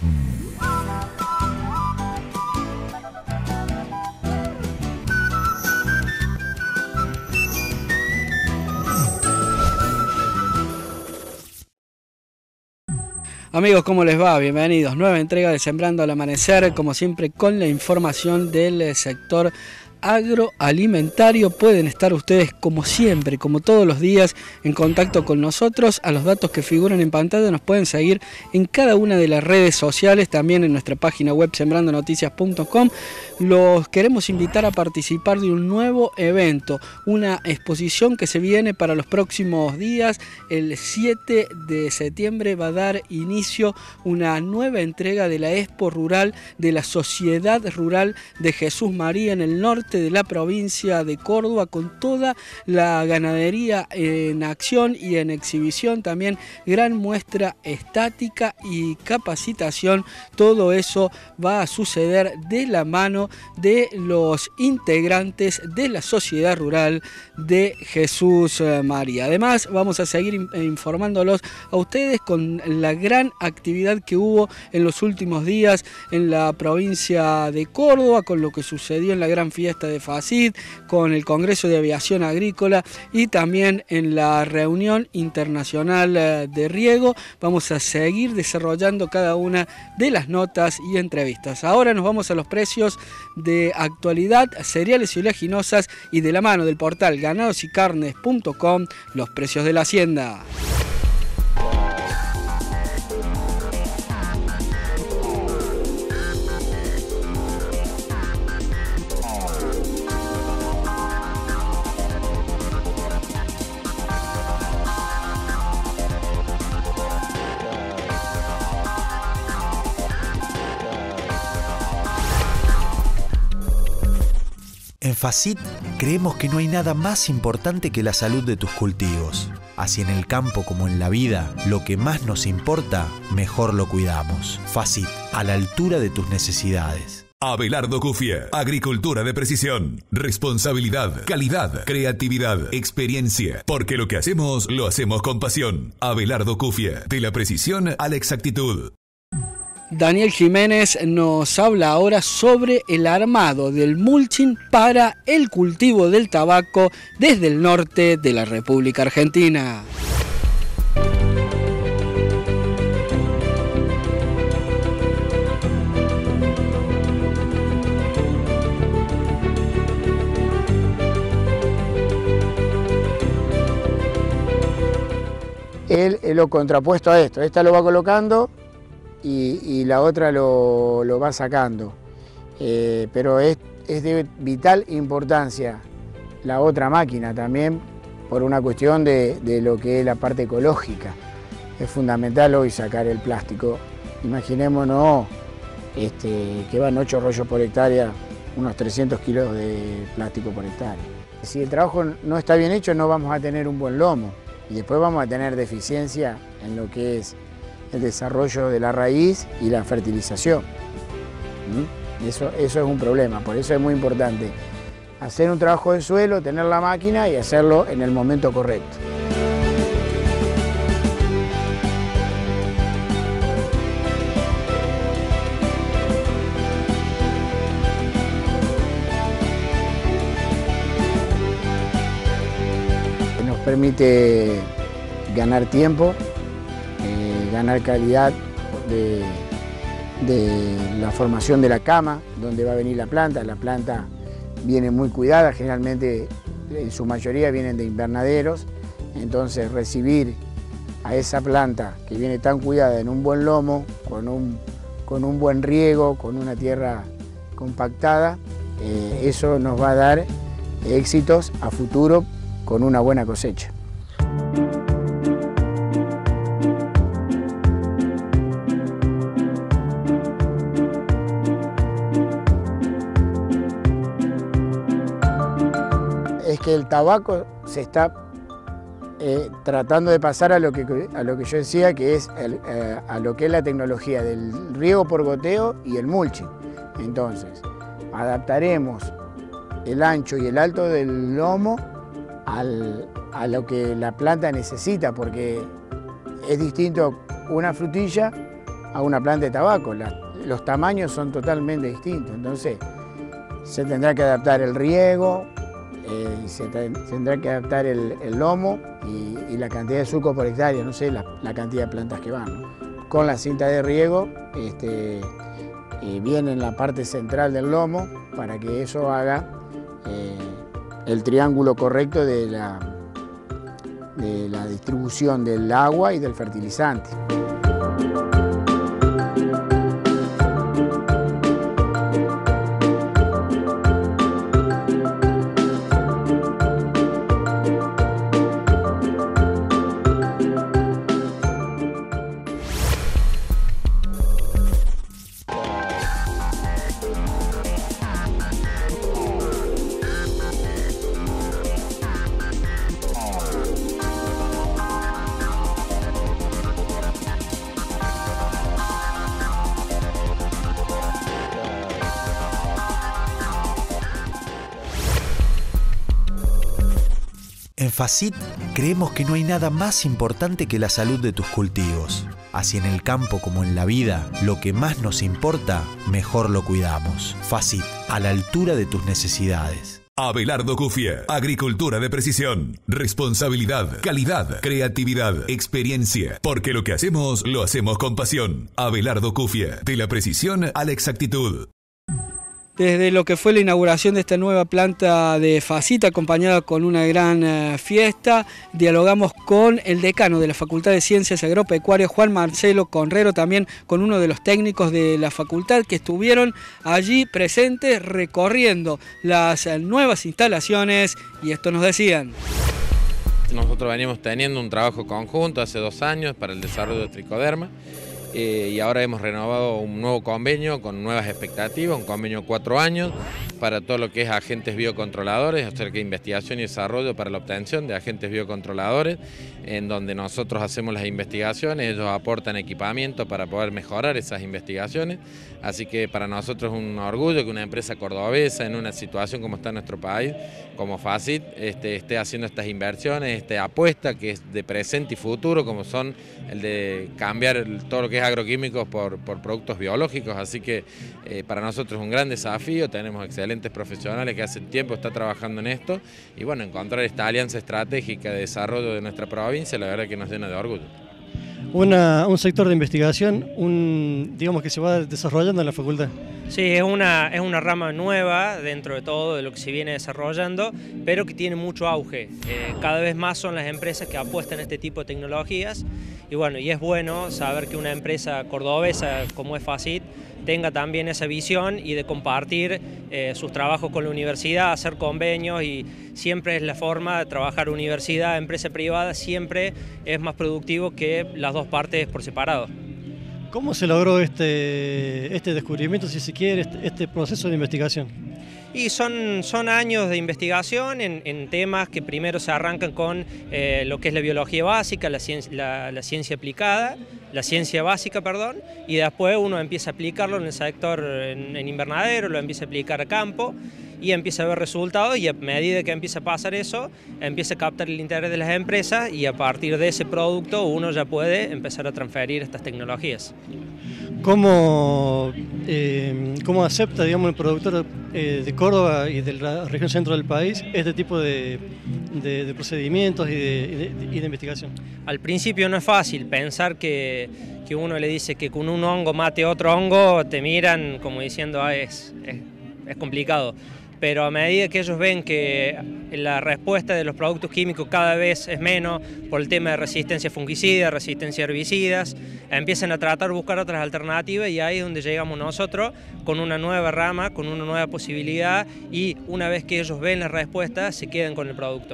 Amigos, ¿cómo les va? Bienvenidos. Nueva entrega de Sembrando al Amanecer, como siempre con la información del sector agroalimentario. Pueden estar ustedes como siempre, como todos los días, en contacto con nosotros. A los datos que figuran en pantalla nos pueden seguir en cada una de las redes sociales, también en nuestra página web sembrandonoticias.com. Los queremos invitar a participar de un nuevo evento, una exposición que se viene para los próximos días. El 7 de septiembre va a dar inicio una nueva entrega de la Expo Rural de la Sociedad Rural de Jesús María en el norte de la provincia de Córdoba, con toda la ganadería en acción y en exhibición, también gran muestra estática y capacitación. Todo eso va a suceder de la mano de los integrantes de la Sociedad Rural de Jesús María. Además, vamos a seguir informándolos a ustedes con la gran actividad que hubo en los últimos días en la provincia de Córdoba, con lo que sucedió en la gran fiesta de FACIT, con el Congreso de Aviación Agrícola y también en la reunión internacional de riego. Vamos a seguir desarrollando cada una de las notas y entrevistas. Ahora nos vamos a los precios de actualidad, cereales y oleaginosas, y de la mano del portal ganadosycarnes.com, los precios de la hacienda. En FACIT creemos que no hay nada más importante que la salud de tus cultivos. Así en el campo como en la vida, lo que más nos importa, mejor lo cuidamos. FACIT, a la altura de tus necesidades. Abelardo Cufia, agricultura de precisión, responsabilidad, calidad, creatividad, experiencia, porque lo que hacemos, lo hacemos con pasión. Abelardo Cufia, de la precisión a la exactitud. Daniel Jiménez nos habla ahora sobre el armado del mulching para el cultivo del tabaco desde el norte de la República Argentina. Él es lo contrapuesto a esto. Esta lo va colocando y la otra lo va sacando. Pero es de vital importancia la otra máquina también, por una cuestión de lo que es la parte ecológica. Es fundamental hoy sacar el plástico. Imaginémonos que van 8 rollos por hectárea, unos 300 kilos de plástico por hectárea. Si el trabajo no está bien hecho, no vamos a tener un buen lomo. Y después vamos a tener deficiencia en lo que es el desarrollo de la raíz y la fertilización. Eso es un problema, por eso es muy importante hacer un trabajo de suelo, tener la máquina y hacerlo en el momento correcto. Nos permite ganar tiempo, ganar calidad de la formación de la cama, donde va a venir la planta. La planta viene muy cuidada, generalmente en su mayoría vienen de invernaderos, entonces recibir a esa planta que viene tan cuidada en un buen lomo, con un buen riego, con una tierra compactada, eso nos va a dar éxitos a futuro con una buena cosecha. Es que el tabaco se está tratando de pasar a lo que yo decía, que es a lo que es la tecnología del riego por goteo y el mulching. Entonces, adaptaremos el ancho y el alto del lomo a lo que la planta necesita, porque es distinto una frutilla a una planta de tabaco. Los tamaños son totalmente distintos, entonces se tendrá que adaptar el riego, se tendrá que adaptar el lomo y la cantidad de surco por hectárea, no sé la cantidad de plantas que van, ¿no? Con la cinta de riego viene en la parte central del lomo para que eso haga el triángulo correcto de la distribución del agua y del fertilizante. En Facit creemos que no hay nada más importante que la salud de tus cultivos. Así en el campo como en la vida, lo que más nos importa, mejor lo cuidamos. Facit, a la altura de tus necesidades. Abelardo Cufia, agricultura de precisión, responsabilidad, calidad, creatividad, experiencia, porque lo que hacemos, lo hacemos con pasión. Abelardo Cufia, de la precisión a la exactitud. Desde lo que fue la inauguración de esta nueva planta de Facit, acompañada con una gran fiesta, dialogamos con el decano de la Facultad de Ciencias Agropecuarias, Juan Marcelo Conrero, también con uno de los técnicos de la facultad que estuvieron allí presentes recorriendo las nuevas instalaciones, y esto nos decían. Nosotros venimos teniendo un trabajo conjunto hace 2 años para el desarrollo de Tricoderma. Y ahora hemos renovado un nuevo convenio con nuevas expectativas, un convenio 4 años para todo lo que es agentes biocontroladores, acerca de investigación y desarrollo para la obtención de agentes biocontroladores, en donde nosotros hacemos las investigaciones, ellos aportan equipamiento para poder mejorar esas investigaciones, así que para nosotros es un orgullo que una empresa cordobesa en una situación como está nuestro país, como Facit, esté haciendo estas inversiones, esta apuesta que es de presente y futuro, como son el de cambiar todo lo que es agroquímicos por productos biológicos, así que para nosotros es un gran desafío, tenemos excelentes profesionales que hace tiempo están trabajando en esto y bueno, encontrar esta alianza estratégica de desarrollo de nuestra provincia, la verdad que nos llena de orgullo. Un sector de investigación, digamos que se va desarrollando en la facultad. Sí, es una rama nueva dentro de todo de lo que se viene desarrollando, pero que tiene mucho auge. Cada vez más son las empresas que apuestan a este tipo de tecnologías y bueno, y es bueno saber que una empresa cordobesa como es Facit tenga también esa visión y de compartir sus trabajos con la universidad, hacer convenios, y siempre es la forma de trabajar universidad, empresa privada, siempre es más productivo que las dos partes por separado. ¿Cómo se logró este descubrimiento, si se quiere, este proceso de investigación? Y son años de investigación en temas que primero se arrancan con lo que es la biología básica, la ciencia aplicada, la ciencia básica, perdón, y después uno empieza a aplicarlo en el sector, en invernadero, lo empieza a aplicar a campo y empieza a ver resultados, y a medida que empieza a pasar eso, empieza a captar el interés de las empresas y a partir de ese producto uno ya puede empezar a transferir estas tecnologías. ¿Cómo acepta, digamos, el productor de Córdoba y de la región centro del país este tipo de procedimientos y de investigación? Al principio no es fácil pensar que uno le dice que con un hongo mate otro hongo, te miran como diciendo es complicado. Pero a medida que ellos ven que la respuesta de los productos químicos cada vez es menos por el tema de resistencia fungicida, resistencia a herbicidas, empiezan a tratar de buscar otras alternativas, y ahí es donde llegamos nosotros con una nueva rama, con una nueva posibilidad, y una vez que ellos ven la respuesta se quedan con el producto.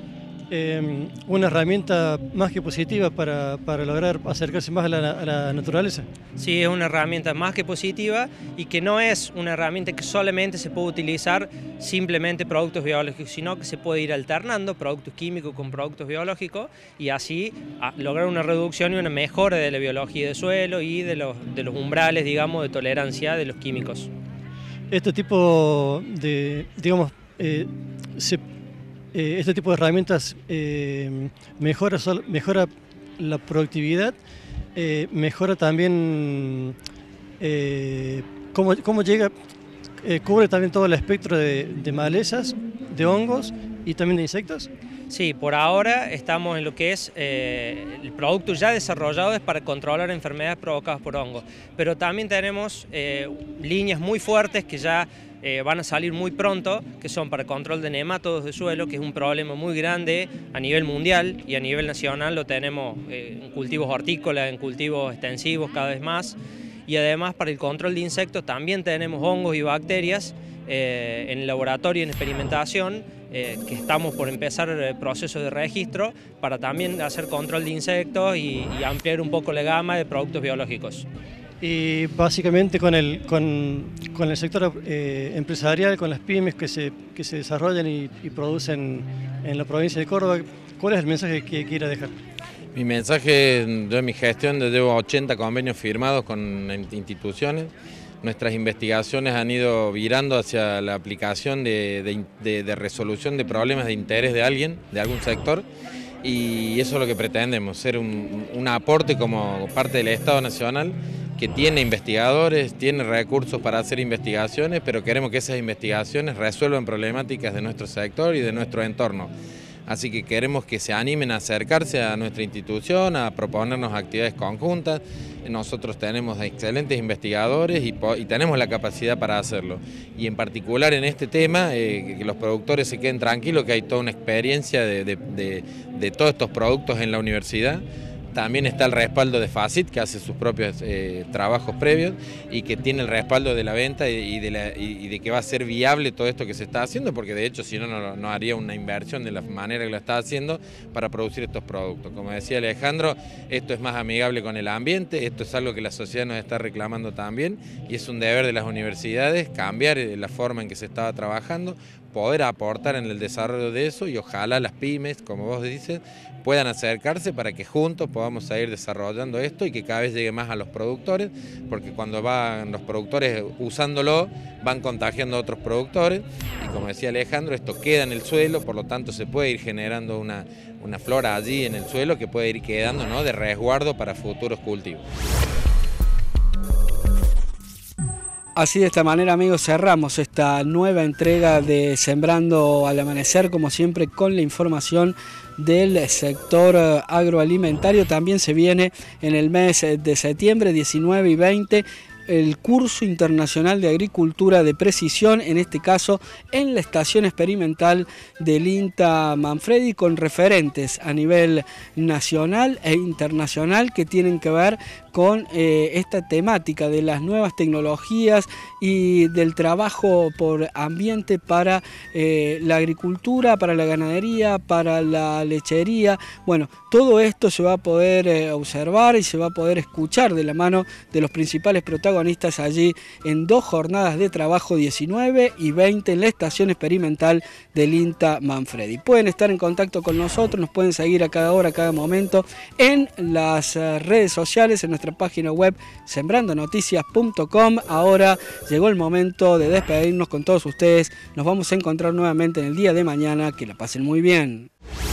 Una herramienta más que positiva para lograr acercarse más a la naturaleza. Sí, es una herramienta más que positiva, y que no es una herramienta que solamente se puede utilizar simplemente productos biológicos, sino que se puede ir alternando productos químicos con productos biológicos y así lograr una reducción y una mejora de la biología del suelo y de los umbrales, digamos, de tolerancia de los químicos. Este tipo de, digamos, este tipo de herramientas mejora la productividad mejora también cómo llega, cubre también todo el espectro de malezas, de hongos y también de insectos. Sí, por ahora estamos en lo que es el producto ya desarrollado es para controlar enfermedades provocadas por hongos, pero también tenemos líneas muy fuertes que ya van a salir muy pronto, que son para control de nemátodos de suelo, que es un problema muy grande a nivel mundial y a nivel nacional lo tenemos en cultivos hortícolas, en cultivos extensivos cada vez más, y además para el control de insectos también tenemos hongos y bacterias en el laboratorio, en experimentación, que estamos por empezar el proceso de registro para también hacer control de insectos y ampliar un poco la gama de productos biológicos. Y básicamente con el sector empresarial, con las pymes que se desarrollan y producen en la provincia de Córdoba, ¿cuál es el mensaje que quiera dejar? Mi mensaje, yo en mi gestión llevo 80 convenios firmados con instituciones. Nuestras investigaciones han ido virando hacia la aplicación de resolución de problemas de interés de alguien, de algún sector, y eso es lo que pretendemos, ser un aporte como parte del Estado Nacional que tiene investigadores, tiene recursos para hacer investigaciones, pero queremos que esas investigaciones resuelvan problemáticas de nuestro sector y de nuestro entorno. Así que queremos que se animen a acercarse a nuestra institución, a proponernos actividades conjuntas. Nosotros tenemos excelentes investigadores y tenemos la capacidad para hacerlo. Y en particular en este tema, que los productores se queden tranquilos, que hay toda una experiencia de todos estos productos en la universidad. También está el respaldo de FACIT, que hace sus propios trabajos previos y que tiene el respaldo de la venta y de que va a ser viable todo esto que se está haciendo, porque de hecho si no, no haría una inversión de la manera que lo está haciendo para producir estos productos. Como decía Alejandro, esto es más amigable con el ambiente, esto es algo que la sociedad nos está reclamando también y es un deber de las universidades cambiar la forma en que se estaba trabajando, poder aportar en el desarrollo de eso y ojalá las pymes, como vos dices, puedan acercarse para que juntos podamos seguir desarrollando esto y que cada vez llegue más a los productores, porque cuando van los productores usándolo, van contagiando a otros productores y como decía Alejandro, esto queda en el suelo, por lo tanto se puede ir generando una flora allí en el suelo que puede ir quedando, ¿no?, de resguardo para futuros cultivos. Así de esta manera, amigos, cerramos esta nueva entrega de Sembrando al Amanecer, como siempre con la información del sector agroalimentario. También se viene en el mes de septiembre 19 y 20 el curso internacional de agricultura de precisión, en este caso en la estación experimental del INTA Manfredi, con referentes a nivel nacional e internacional que tienen que ver con esta temática de las nuevas tecnologías y del trabajo por ambiente para la agricultura, para la ganadería, para la lechería. Bueno, todo esto se va a poder observar y se va a poder escuchar de la mano de los principales protagonistas allí en 2 jornadas de trabajo, 19 y 20, en la estación experimental del INTA Manfredi. Pueden estar en contacto con nosotros, nos pueden seguir a cada hora, a cada momento en las redes sociales, en nuestra página web sembrandonoticias.com. Ahora llegó el momento de despedirnos con todos ustedes. Nos vamos a encontrar nuevamente en el día de mañana. Que la pasen muy bien.